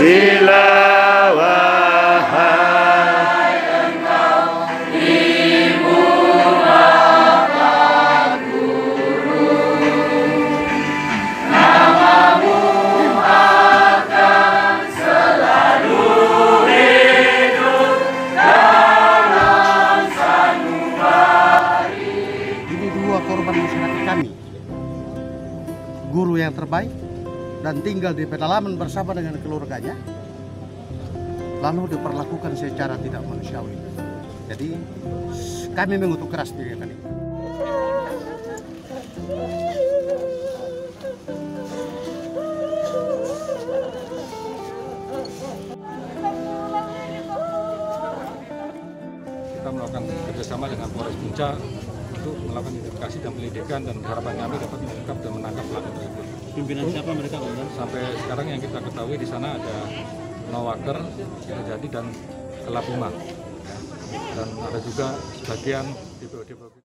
Sila wahai engkau ibu bapak guru, namamu akan selalu hidup dalam sanubari. Ini dua korban masyarakat kami, guru yang terbaik dan tinggal di pedalaman bersama dengan keluarganya, lalu diperlakukan secara tidak manusiawi. Jadi kami mengutuk keras tindakan itu. Kita melakukan kerjasama dengan Polres Puncak untuk melakukan identifikasi dan penyelidikan, dan harapan kami dapat mengungkap dan menangkap pelaku tersebut. Pimpinan siapa mereka, Bang? Sampai sekarang yang kita ketahui di sana ada Nowaker, Kirajati, dan Kelabuma, dan ada juga sebagian di